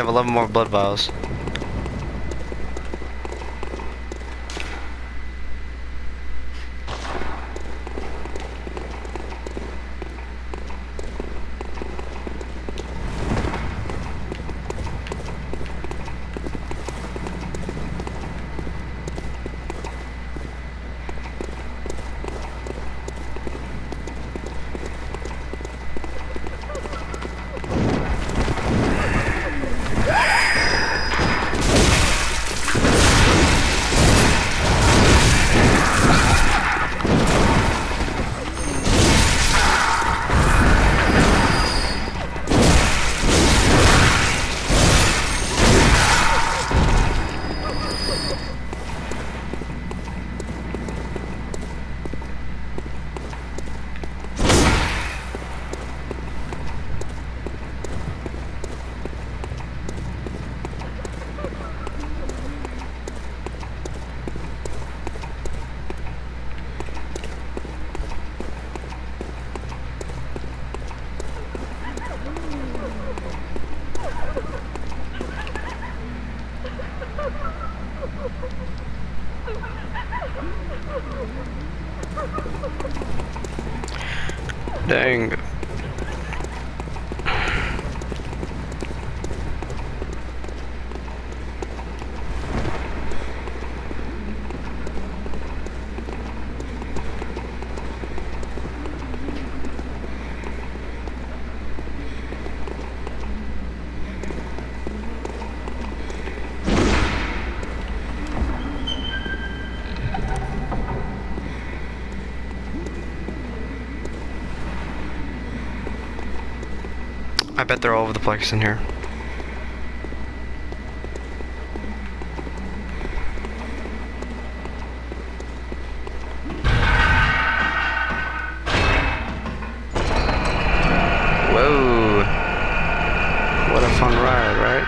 have 11 more blood vials. Dang. I bet they're all over the place in here. Whoa. What a fun ride, right?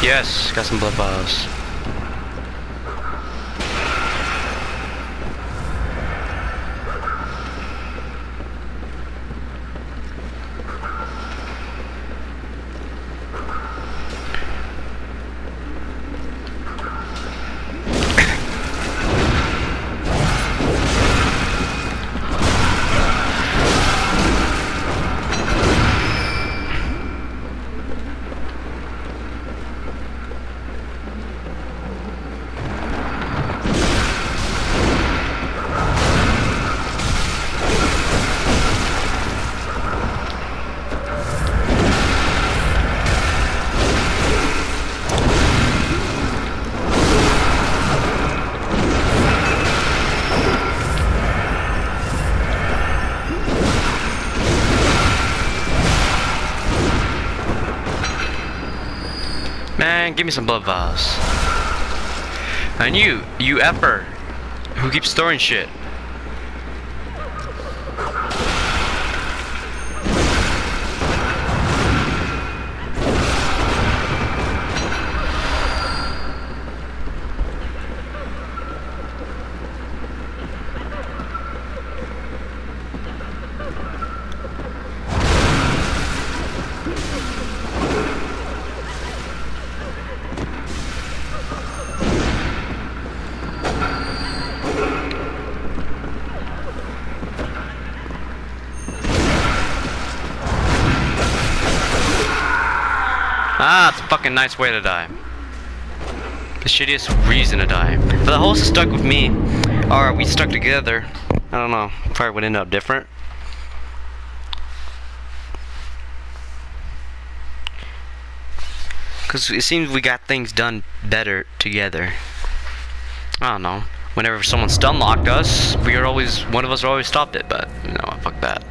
Yes, got some blood vials. Man, give me some blood vials. And you effer, who keeps storing shit. Ah, it's a fucking nice way to die. The shittiest reason to die. If the host is stuck with me, or we stuck together, I don't know, probably would end up different. Because it seems we got things done better together. I don't know. Whenever someone stun locked us, one of us always stopped it, but, you know, fuck that.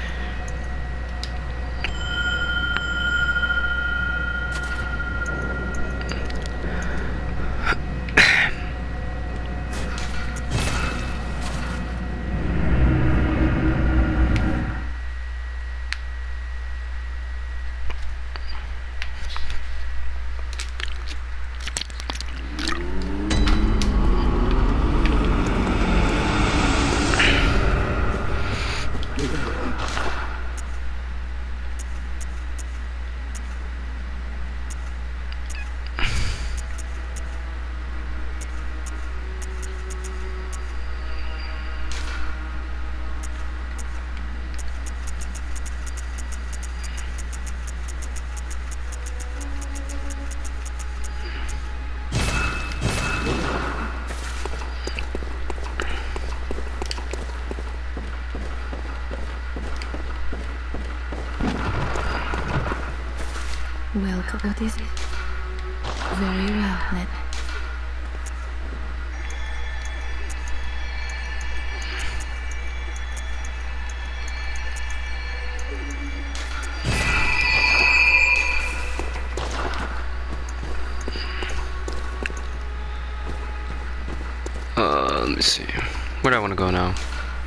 Welcome. What is it? Very well, then. Let me see. Where do I want to go now?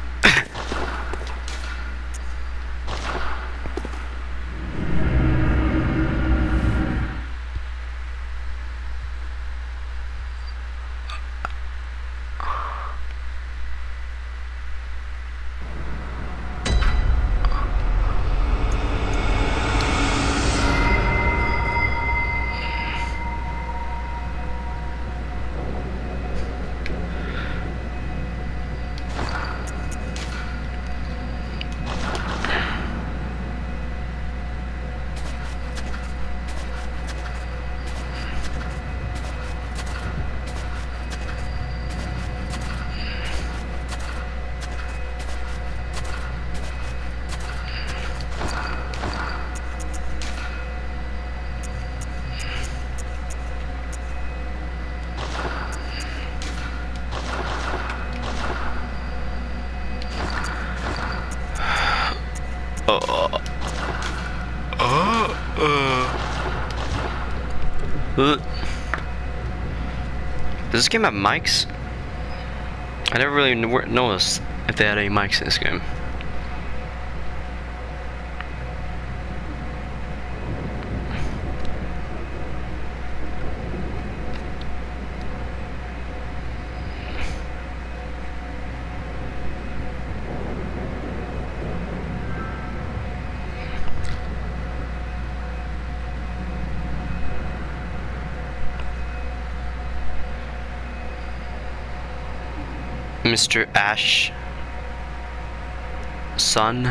Does this game have mics? I never really noticed if they had any mics in this game. Mr. Ash son.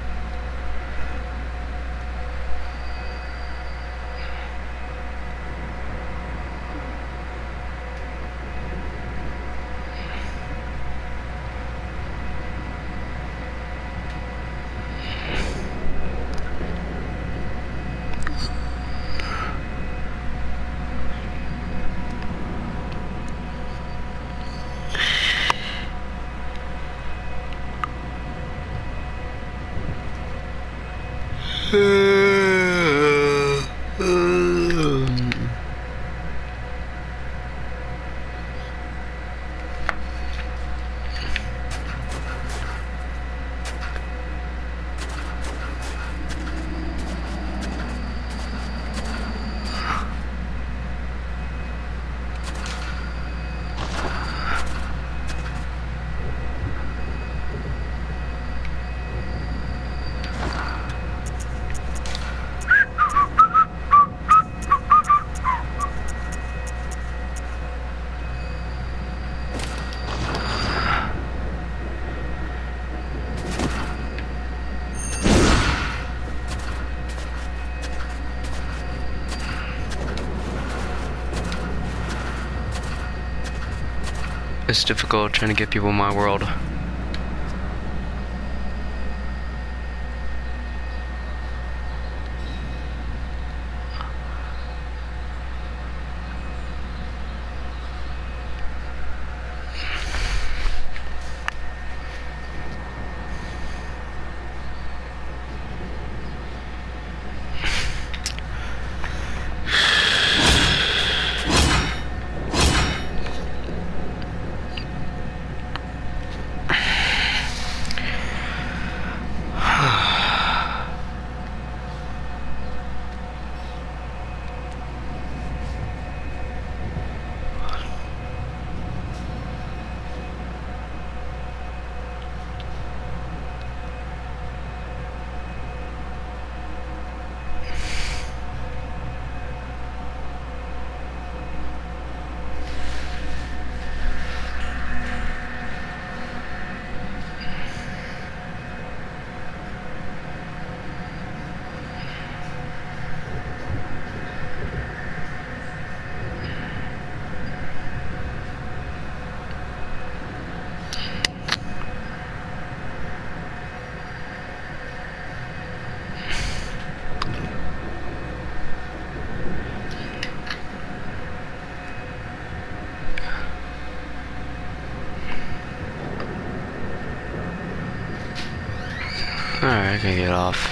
It's difficult trying to get people in my world. Alright, I can get off.